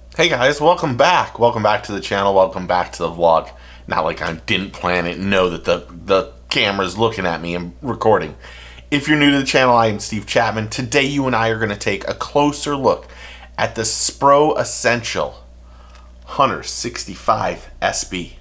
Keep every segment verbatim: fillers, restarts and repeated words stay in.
Hey guys, welcome back. Welcome back to the channel. Welcome back to the vlog. Not like I didn't plan it and know that the, the camera's looking at me and recording. If you're new to the channel, I am Steve Chapman. Today you and I are going to take a closer look at the Spro Essential Hunter sixty-five S B.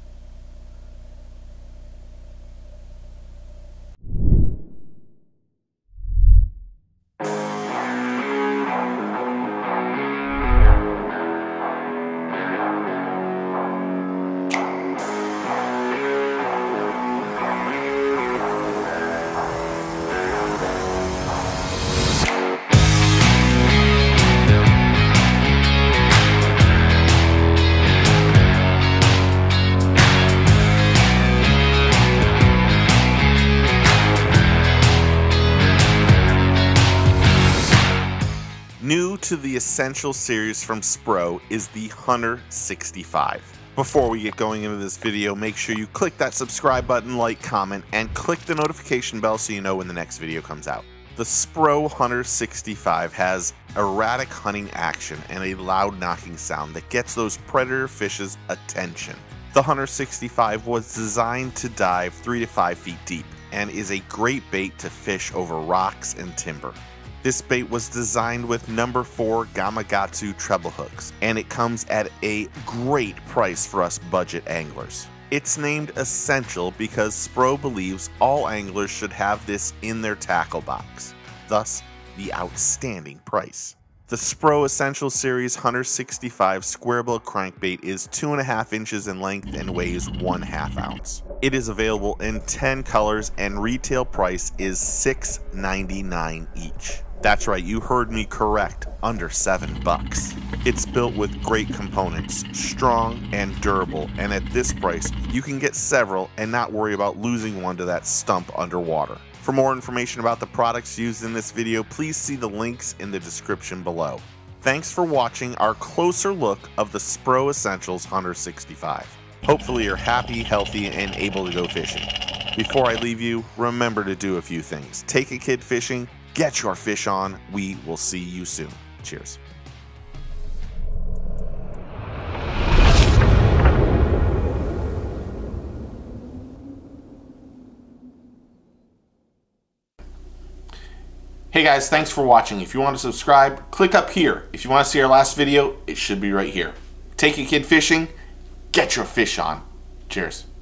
New to the Essential series from Spro is the Hunter sixty-five. Before we get going into this video, make sure you click that subscribe button, like, comment, and click the notification bell so you know when the next video comes out. The Spro Hunter sixty-five has erratic hunting action and a loud knocking sound that gets those predator fish's attention. The Hunter sixty-five was designed to dive three to five feet deep and is a great bait to fish over rocks and timber. This bait was designed with number four Gamakatsu treble hooks, and it comes at a great price for us budget anglers. It's named Essential because Spro believes all anglers should have this in their tackle box, thus the outstanding price. The Spro Essential Series Hunter sixty-five square bill crankbait is two and a half inches in length and weighs one half ounce. It is available in ten colors and retail price is six ninety-nine each. That's right, you heard me correct, under seven bucks. It's built with great components, strong and durable, and at this price, you can get several and not worry about losing one to that stump underwater. For more information about the products used in this video, please see the links in the description below. Thanks for watching our closer look of the Spro Essentials Hunter sixty-five. Hopefully you're happy, healthy, and able to go fishing. Before I leave you, remember to do a few things. Take a kid fishing, get your fish on. We will see you soon. Cheers. Hey guys, thanks for watching. If you want to subscribe, click up here. If you want to see our last video, it should be right here. Take a kid fishing, get your fish on. Cheers.